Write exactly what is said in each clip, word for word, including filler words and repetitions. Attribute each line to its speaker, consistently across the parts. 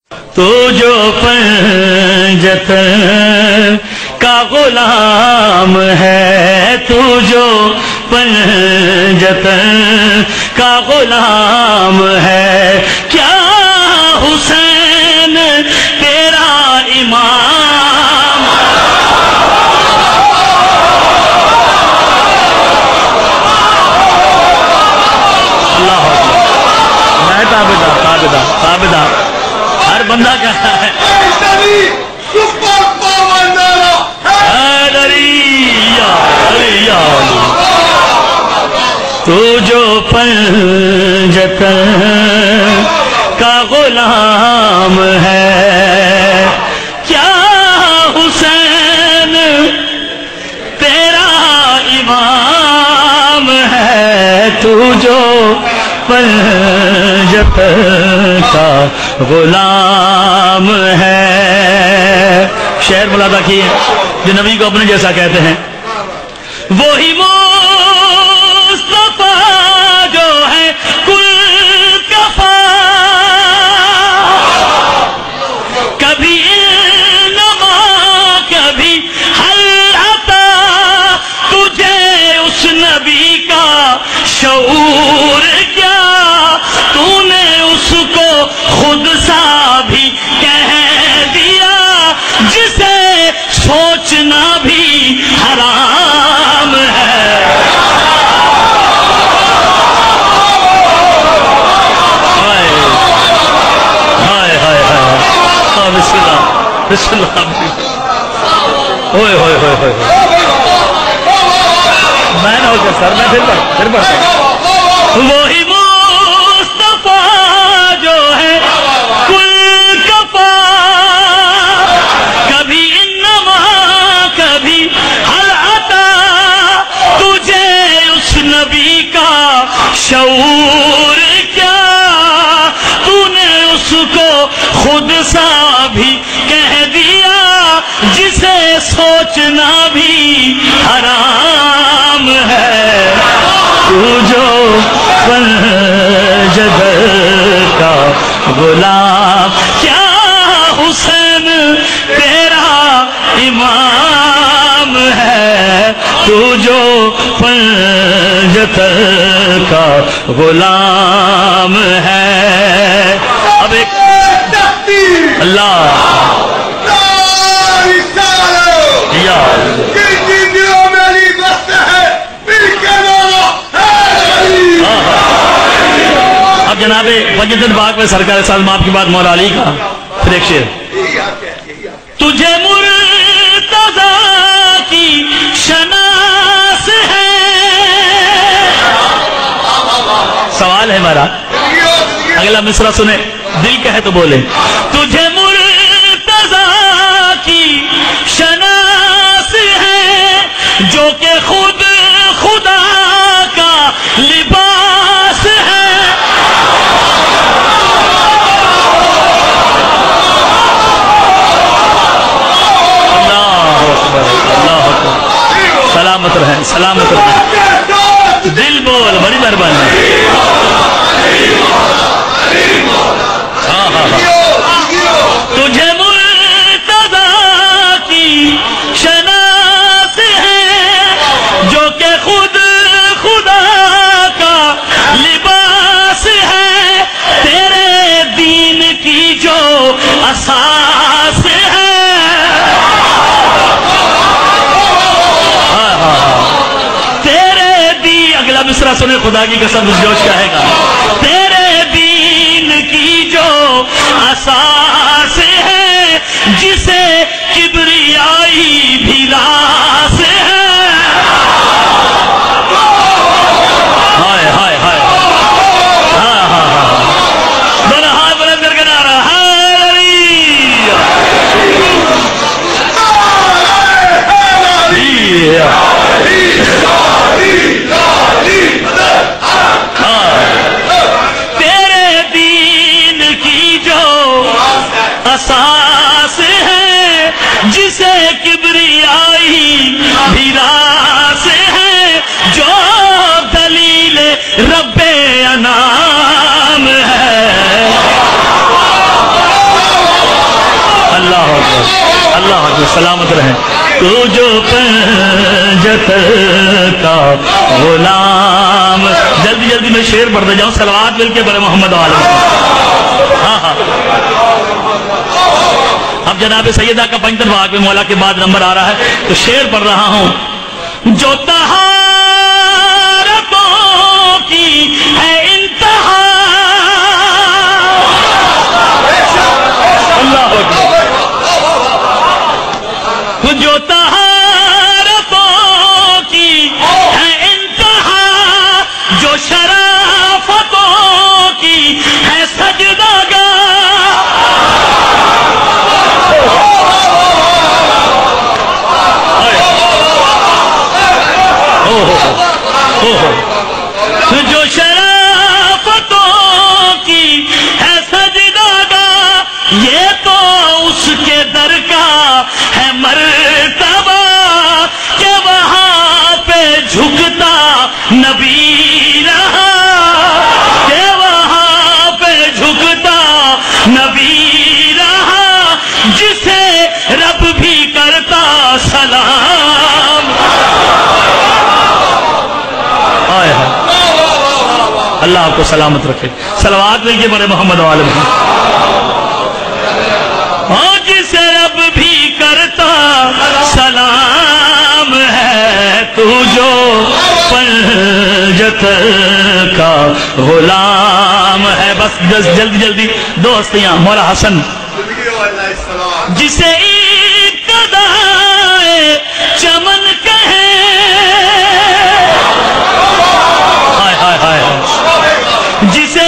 Speaker 1: تو جو پنجتن کا غلام ہے، تو جو پنجتن کا غلام ہے، کیا حسین تیرا امام؟ اللہ میں تابدہ تابدہ تابدہ ہر بندہ کہتا ہے تو جو پنجتن کا غلام ہے، کیا حسین تیرا امام ہے؟ تو جو پنجتن کا غلام ہے۔ شعر ملاحظہ کیے جو نبی کو اپنے جیسا کہتے ہیں، وہی مصطفیٰ جو ہے کل کفا، کبھی انما کبھی حل عطا، تجھے اس نبی کا شعور کیا؟ تو نے اس کو خود سا بھی کہہ دیا، جسے سوچنا بھی حرام ہے۔ ہائے ہائے ہائے ہائے بسم اللہ بسم اللہ ہوئے ہوئے ہوئے ہوئے میں نہ ہو گیا سر، میں پھر پڑھ پھر پڑھتا ہوں۔ وہی مصطفیٰ جو ہے کل کفا، کبھی انما کبھی حل عطا، تجھے اس نبی کا شعور کیا؟ تو نے اس کو خود سا بھی کہہ دیا، جسے سوچنا بھی حرام ہے۔ تو جو پنجتن کا غلام، کیا حسین تیرا امام ہے؟ تو جو پنجتن کا غلام ہے۔ اب ایک اللہ یا اب جناب پنجتن باغ میں سرکار سالم آپ کی بات مولا علی کا پھر ایک شعر، تجھے مرتضیٰ کی شناس ہے، سوال ہے ہمارا، اگلا مصرع سنے، دل کہے تو بولے، تجھے مرتضیٰ کی شناس ہے، جو کہ خود خدا کا لباس ہے۔ سلامت رہیں سلامت رہیں، دل بول، بڑی مہربانی۔ ہاں ہاں ہاں تجھے مرتضیٰ کی شناس ہے، جو کہ خود خدا کا لباس ہے، تیرے دین کی جو اساس ہے۔ مصرع سنے، خدا کی قسم اس جوش کا ہے گا، تیرے دین کی جو اساس ہے، جسے کبریائی بھی راس ہے۔ ہائے ہائے ہائے ہاں ہاں ہاں دونوں ہاتھ بلند کر کے نعرہ تیرے دین کی جو اساس ہے، جسے کبریائی اللہ حافظ، سلامت رہیں۔ تو جو پنجت کا غلام، جلدی جلدی میں شعر پڑھتے جاؤں، صلوات مل کے بڑے محمد عالم۔ ہاں ہاں اب جناب سیدہ کا پنجتن بھاگ میں مولا کے بعد نمبر آ رہا ہے تو شعر پڑھ رہا ہوں۔ جو طہارتوں کی ہے انتہا، اللہ اکبر، جو طہارتوں کی ہے انتہا، جو شرافتوں کی ہے سجدہ گاہ، جو شرافتوں کی ہے سجدہ گاہ، یہ تو اس کے در کا ہے مرتبہ کہ وہاں پہ جھکتا نبی رہا، کہ وہاں پہ جھکتا نبی رہا، جسے رب بھی کرتا سلام۔ آئے ہے اللہ آپ کو سلامت رکھے، صلوات مل کے بڑے محمد عالم ہیں۔ اور جسے رب بھی کرتا سلام ہے، تو جو پنجت کا غلام ہے۔ بس جلدی جلدی دو ہستیاں، مولا حسن جسے ابتدائے چمن کہیں، ہائے ہائے ہائے، جسے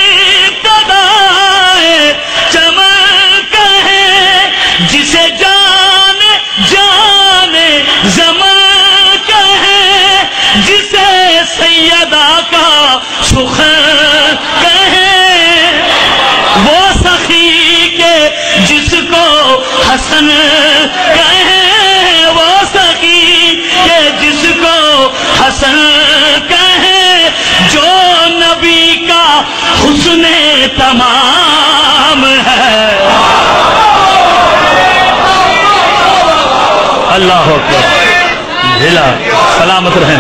Speaker 1: ابتدائے چمن کہیں، جسے جان جانے زمن کہیں، جسے سیدہ کا سخن کہیں، وہ سخی کے جس کو حسن کہیں، وہ سخی کے جس کو حسن کہیں، جو نبی کا حسن تمام ہے۔ اللہ اکبر، جھلا سلامت رہیں۔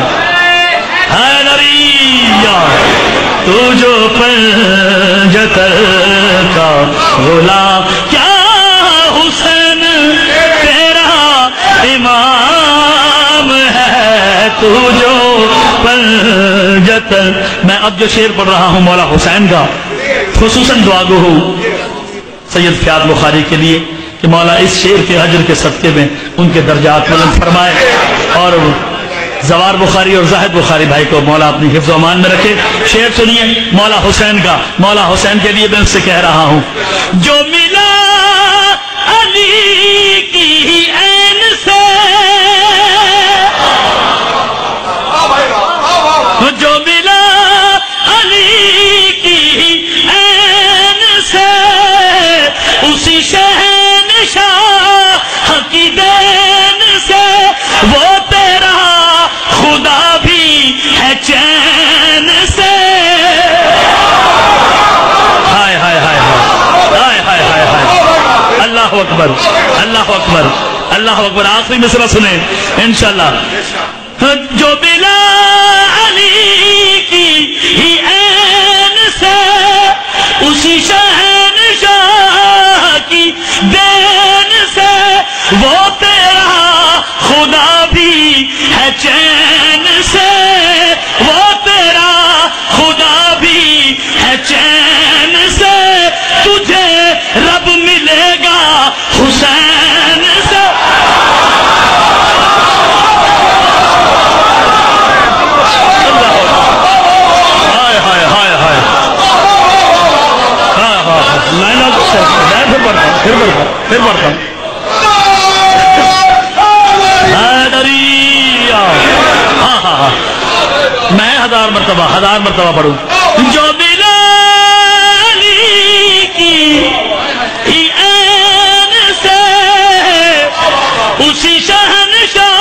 Speaker 1: حیدریہ تو جو پنجت کا غلام، کیا حسن تیرا امام ہے، تو جو پنجت۔ میں اب جو شعر پڑھ رہا ہوں مولا حسین کا، خصوصاً دعا گو ہوں سید فیاض بخاری کے لیے کہ مولا اس شعر کے اجر کے صدقے میں ان کے درجات بلند فرمائے، اور زوار بخاری اور زاہد بخاری بھائی کو مولا اپنی حفظ و امان میں رکھے۔ شعر سنیے مولا حسین کا، مولا حسین کے لیے میں ان سے کہہ رہا ہوں۔ جو ملا علی کی عین سے، جو ملا علی کی عین سے، اسی شہنشاہ کی دین سے، وہ تیرا خدا بھی ہے چین سے۔ ہائے ہائے ہائے ہائے ہائے ہائے ہائے، اللہ اکبر، اللہ اکبر، اللہ اکبر۔ آخری مصرع سنیں انشاءاللہ۔ جو بلا علی کی ہی عین سے، اسی شہنشاہ کی دین سے، وہ تیرا خدا بھی ہے چین سے، وہ تیرا خدا بھی ہے چین سے، تجھے رب ملے گا حسین سے۔ ہائے ہائے ہائے ہائے، ہاں ہاں میں نہ پھر پڑھتا ہوں پھر پڑھتا ہوں پھر پڑھتا ہوں۔ ہاں ہاں ہاں میں ہزار مرتبہ ہزار مرتبہ پڑھوں۔ جو بلا علی کی ہی عین سے، اسی شہنشاہ